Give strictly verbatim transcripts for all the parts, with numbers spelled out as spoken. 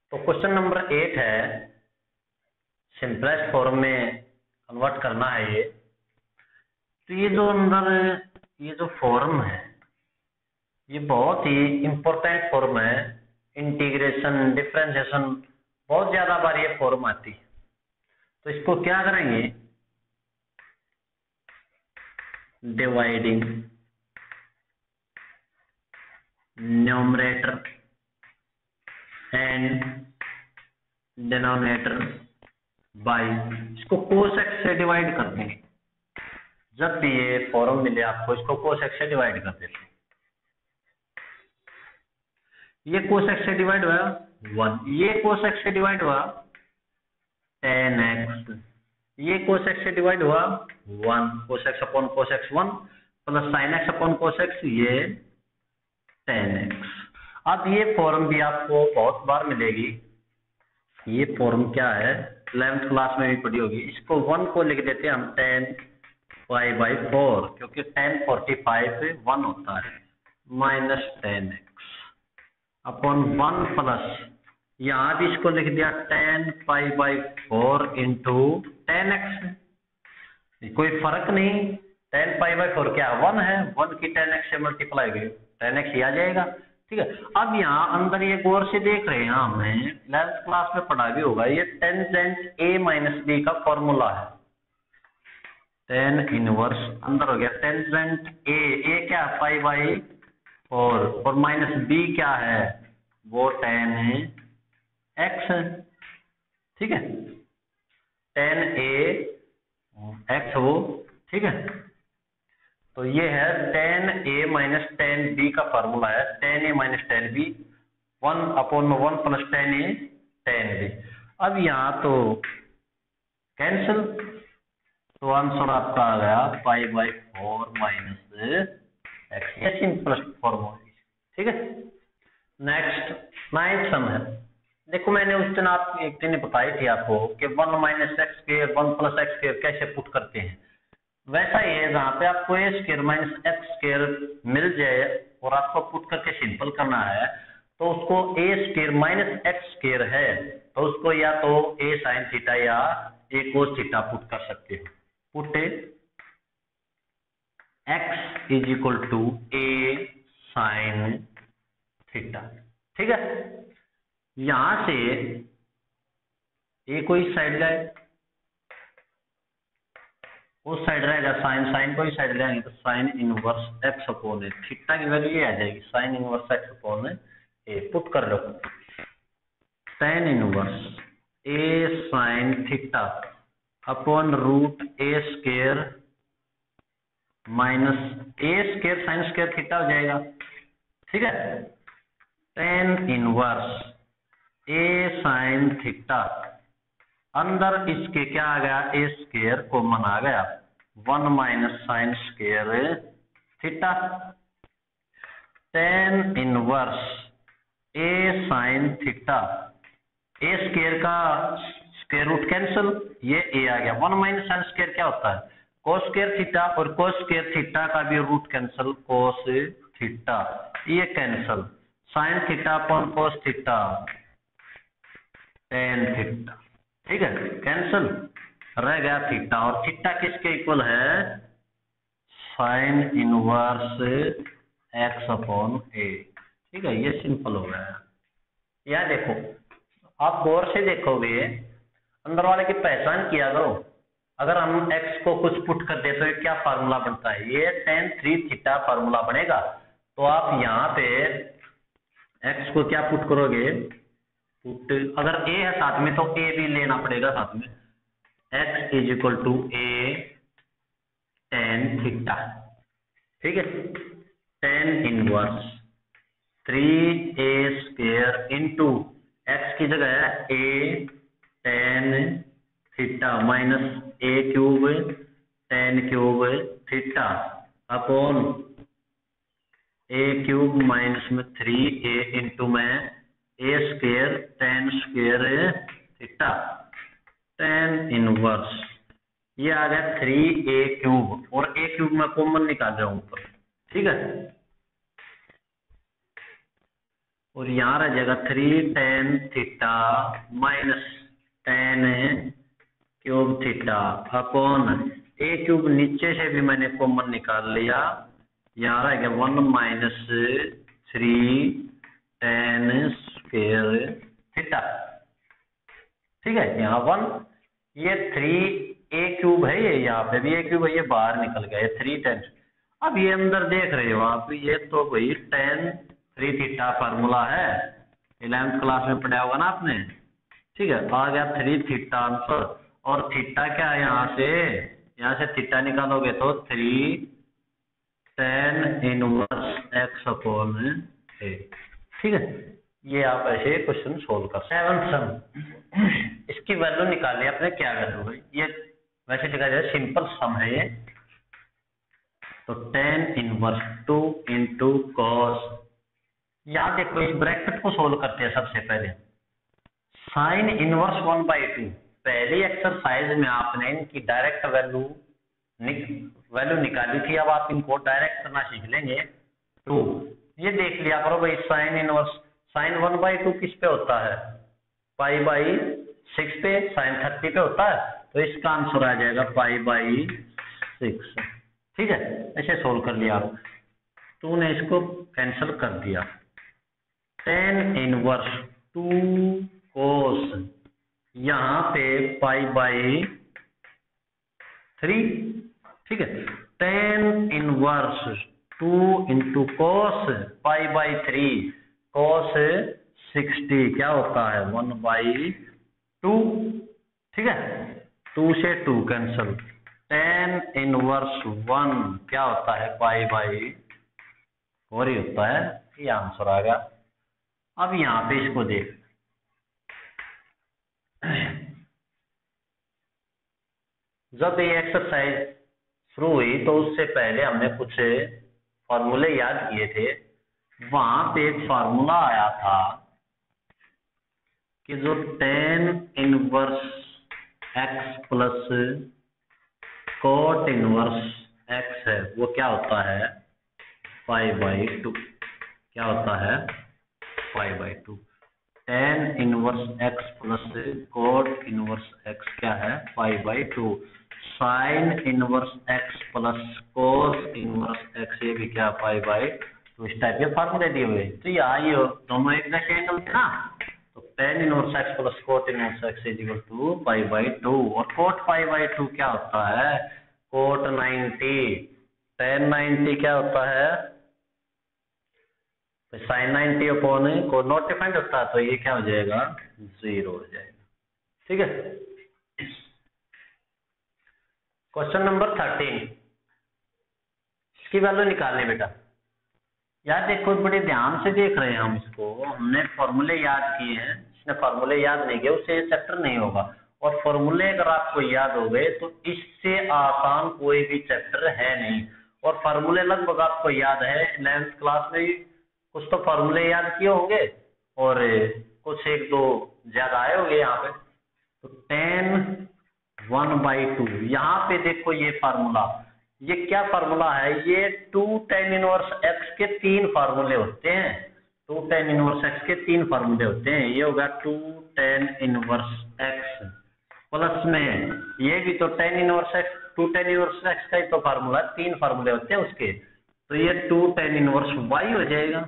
तो question number eight है, simplest form में कन्वर्ट करना है ये। तो ये जो अंदर ये जो फॉर्म है ये बहुत ही इंपॉर्टेंट फॉर्म है। इंटीग्रेशन, डिफरेंशिएशन, बहुत ज्यादा बार ये फॉर्म आती है। तो इसको क्या करेंगे, dividing numerator and denominator by, इसको कोस एक्स से डिवाइड कर देंगे। जब भी ये फॉर्म मिले आपको इसको कोस एक्स से डिवाइड कर देते हैं। ये कोस एक्स से डिवाइड हुआ वन, ये कोस एक्स से डिवाइड हुआ टेन एक्स, ये कोस एक्स से डिवाइड हुआ one, cos x upon cos x one plus sine x upon cos x ये टेन एक्स। अब ये फॉर्म भी आपको बहुत बार मिलेगी। ये फॉर्म क्या है, इलेवेंथ क्लास में भी पढ़ी होगी। इसको वन को लिख देते हैं हम टेन पाई बाई फोर, क्योंकि टेन फोर्टी फाइव वन होता है, minus tan x upon one plus, यहाँ भी इसको लिख दिया tan pi by four into tan x. कोई फर्क नहीं, टेन पाई बाई फोर क्या वन है, वन की टेन एक्स से मल्टीप्लाई गई टेन एक्स ही आ जाएगा। ठीक है, अब यहाँ अंदर ये गौर से देख रहे हैं, हमने इलेवेंथ क्लास में पढ़ा भी होगा, ये टेंजेंट ए माइनस बी का फॉर्मूला है। टेन इनवर्स अंदर हो गया टेंजेंट ए, ए क्या पाई बाई फोर और माइनस बी क्या है, वो टेन है एक्स है। ठीक है, टेन ए एक्स वो, ठीक है। तो ये है tan A minus tan B का फॉर्मूला है, tan A minus tan B, one upon में one plus tan A tan B. अब यहाँ तो कैंसिल, तो आंसर आपका आ गया pi by four minus x, ये सिंपलेस्ट फॉर्मूला। ठीक है, नेक्स्ट नाइन्थ सम है। देखो मैंने उस दिन आप एक दिन बताई थी आपको कि one minus x square one plus x square कैसे पुट करते हैं। वैसा ही है, जहाँ पे आपको A square minus x square मिल जाए और आपको पुट करके सिंपल करना है, तो उसको A square minus x square है तो उसको या तो ए साइन थीटा या ए कोस थीटा पुट कर सकते हो। Put x is equal to A sine theta. ठीक है, यहां से ए को इस साइड जाए, उस साइड रहेगा साइन, साइन को इस साइड ले आएंगे तो sine inverse x upon A, theta की वैल्यू ये आ जाएगी sine inverse x upon A. Put कर लो sine inverse A sine theta upon root A square minus A square sine square theta हो जाएगा। ठीक है, tan inverse A sine theta, अंदर इसके क्या आ गया ए स्क्वायर कॉमन आ गया, one minus sine square theta, tan inverse A sine theta, A square का स्क्वायर रूट कैंसिल, ये ए आ गया, वन माइनस साइन स्क्वायर क्या होता है कोस स्क्वायर थीटा, और कोस स्क्वायर थीटा का भी रूट कैंसिल कोस थीटा, ये cancel, sine theta upon cos theta tan theta. ठीक है, कैंसिल रह गया थीटा, और थीटा किसके इक्वल है, sine inverse x upon A. ठीक है, ये सिंपल हो गया। यह देखो, आप गौर से देखोगे अंदर वाले की पहचान किया करो। अगर हम x को कुछ पुट कर दे तो ये क्या फार्मूला बनता है, ये टेन थ्री थीटा फार्मूला बनेगा। तो आप यहाँ पे x को क्या पुट करोगे, पुट अगर a है साथ में तो a भी लेना पड़ेगा साथ में, x is equal to A tan theta. ठीक है, tan inverse three A square into x की जगह है A tan theta minus A cube tan cube theta upon A cube minus में थ्री ए इंटू में A square tan square theta, tan inverse ये आ गया थ्री ए cube, और ए cube में कॉमन निकाल रहा हूं ऊपर। ठीक है, और यहाँ रह जाएगा three tan theta minus tan cube theta upon A cube, नीचे से भी मैंने कॉमन निकाल लिया, यहाँ रह गया one minus three tan square theta. ठीक है, यहाँ वन, ये थ्री ए क्यूब है, ये यहाँ पे भी ए क्यूब है, ये बाहर निकल गया, ये थ्री टेन। अब ये अंदर देख रहे हो आप, ये तो भाई टेन थ्री थीटा फार्मूला है, इलेवेंथ क्लास में पढ़ा होगा ना आपने। ठीक है, आ गया थ्री थीटा आंसर। और थीटा क्या है, यहाँ से यहाँ से थीटा निकालोगे तो three tan inverse x upon A. ठीक है, ये आप ऐसे क्वेश्चन सोल्व कर सकते हैं। सेवन सम, इसकी वैल्यू निकालनी है अपने, क्या वैल्यू है ये, वैसे लिखा जाए सिंपल सम है ये। तो tan inverse two into cos, यहाँ देखो इस ब्रैकेट को सोल्व करते हैं सबसे पहले। Sine inverse one by two, पहली एक्सरसाइज में आपने इनकी डायरेक्ट वैल्यू वैल्यू निकाली थी, अब आप इनको डायरेक्ट करना सीख लेंगे। टू, ये देख लिया करो भाई, sine inverse, sine one by two किस पे होता है, पाई बाई सिक्स पे, साइन थर्टी पे होता है, तो इसका आंसर आ जाएगा पाई बाई सिक्स। ठीक है, ऐसे सोल्व कर लिया आप, टू ने इसको कैंसिल कर दिया। टेन इनवर्स टू कोस, यहाँ पे पाई बाई थ्री। ठीक है, tan inverse two into cos pi by three, cos sixty क्या होता है, वन बाई टू। ठीक है, टू से two cancel, tan inverse one क्या होता है, पाई बाई फोर ही होता है, ये आंसर आ गया। अब यहाँ पे इसको देख, जब ये एक्सरसाइज शुरू हुई तो उससे पहले हमने कुछ फॉर्मूले याद किए थे। वहां पे एक फार्मूला आया था कि जो tan inverse x plus cot inverse x है वो क्या होता है, फाइव बाई टू। क्या होता है, five by two. Tan inverse x plus cot inverse x क्या है, five by two. Sine inverse x plus cos inverse x, ये भी क्या, फाइव बाई टू। इस टाइप के फार्मूले दिए हुए, तो यहाँ ये दोनों एक जैसे एंगल थे ना, तो tan inverse x plus cot inverse x is equal to five by two. और कोट फाइव बाई टू क्या होता है, कोट नाइनटी। टेन नाइनटी क्या होता है, साइन नाइनटी अपॉन को नॉट डिफाइंड होता है, तो ये क्या हो जाएगा, जीरो हो जाएगा। ठीक है, क्वेश्चन नंबर थर्टीन, इसकी वैल्यू निकालनी बेटा। यार देखो बड़े ध्यान से देख रहे हैं हम इसको, हमने फॉर्मूले याद किए हैं, जिसने फॉर्मूले याद नहीं किए उससे चैप्टर नहीं होगा। और फॉर्मूले अगर आपको याद हो गए तो इससे आसान कोई भी चैप्टर है नहीं। और फॉर्मूले लगभग आपको याद है, इलेवेंथ क्लास में कुछ तो फॉर्मूले याद किए होंगे और कुछ एक दो ज्यादा आए होंगे यहाँ पे। तो टेन वन बाई टू, यहाँ पे देखो ये फार्मूला, ये क्या फार्मूला है, ये टू टेन इनवर्स एक्स के तीन फार्मूले होते हैं। टू टेन इनवर्स एक्स के तीन फार्मूले होते हैं, ये होगा two tan inverse x plus में ये भी तो tan inverse x, two tan inverse x का ही तो फार्मूला, तीन फार्मूले होते हैं उसके, तो ये टू टेन इनवर्स वाई हो जाएगा।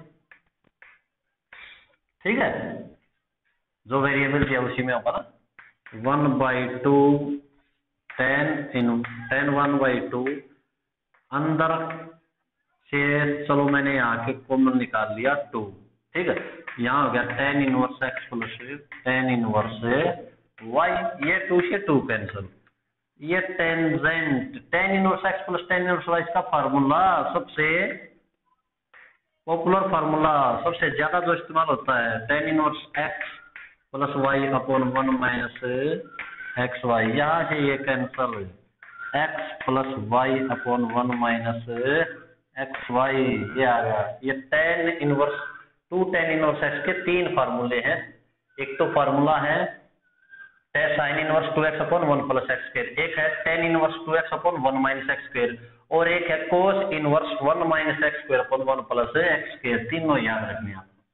ठीक है, जो वेरिएबल दिया उसी में होगा ना, वन बाई टू टेन इन टेन वन बाई टू, अंदर से चलो मैंने यहाँ के कॉमन निकाल लिया टू। ठीक है, यहाँ हो गया tan inverse x plus tan inverse y, ये टू से टू कैंसिल, ये tangent tan inverse x plus tan inverse y का फार्मूला सबसे पॉपुलर फार्मूला, सबसे ज्यादा जो इस्तेमाल होता है, tan inverse x plus y upon one minus x y. यहाँ से ये cancel, x plus y upon one minus x y, ये आ गया। ये tan inverse two tan inverse x के तीन फार्मूले हैं। एक तो फार्मूला है sine inverse two x upon one plus x square, एक है tan inverse two x upon one minus x square, और एक है cos inverse one minus x square upon one plus x square. तीनों याद रखने आप।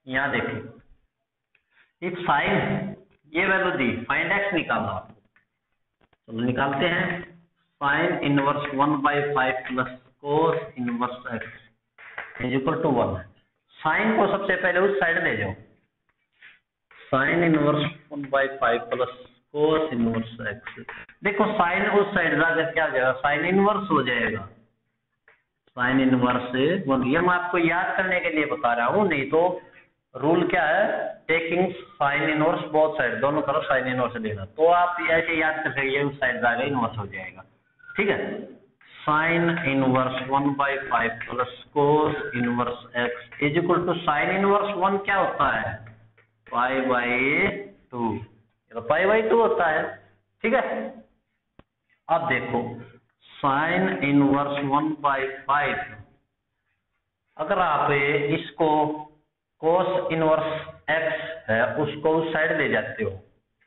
यहाँ देखिए इफ साइन ये वैल्यू दी, फाइंड एक्स निकालना आपको, चलो निकालते हैं। Sine inverse one by five plus cos inverse x is equal to one. Sine को सबसे पहले उस साइड ले जाओ, sine inverse one by five plus cos inverse x. देखो साइन उस साइड जाकर क्या हो जाएगा, साइन इनवर्स हो जाएगा, साइन इनवर्स वन। ये मैं आपको याद करने के लिए बता रहा हूँ, नहीं तो रूल क्या है, taking sine inverse both side, दोनों तरफ साइन इनवर्स लेना, तो आप ऐसे याद कर सकते उस साइड जाएगा इनवर्स हो जाएगा। ठीक है, sine inverse one by five plus cos inverse x is equal to sine inverse one क्या होता है, पाई बाई टू, तो पाई बाई टू होता है। ठीक है, अब देखो sine inverse one by five, अगर आप इसको कोस इनवर्स एक्स है उसको उस साइड ले जाते हो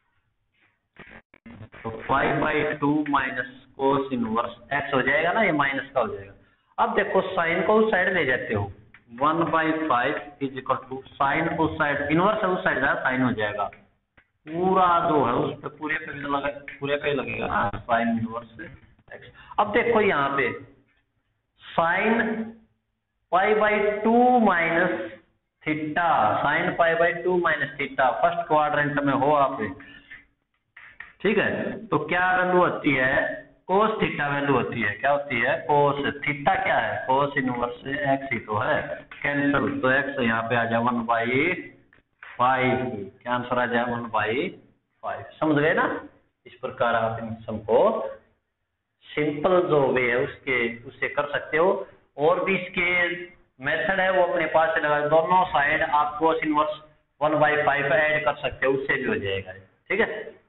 तो five by two minus cos inverse x हो जाएगा ना, ये माइनस का हो जाएगा। अब देखो साइन को उस साइड ले जाते हो, one by five is equal to sine उस साइड इनवर्स है उस साइड साइन हो जाएगा, पूरा जो है उस पे पूरे पे लगा, पूरे पे लगेगा ना साइन इनवर्स एक्स। अब देखो यहाँ पे sine pi by two minus theta, sine pi by two minus theta, first quadrant में हो आप। ठीक है, तो क्या वैल्यू होती है, कोस थीटा वैल्यू होती है, क्या होती है, कोस थीटा क्या है, कोस इनवर्स एक्स ही तो है, कैंसिल, तो एक्स यहाँ पे आ जाए वन बाई फाइव, क्या आंसर आ जाए वन बाई फाइव। समझ गए ना, इस प्रकार आप इन सम को सिंपल जो वे है उसके उससे कर सकते हो, और भी इसके मेथड है वो अपने पास से लगा, दोनों साइड आप cos inverse one by five add कर सकते हो, उससे भी हो जाएगा। ठीक है।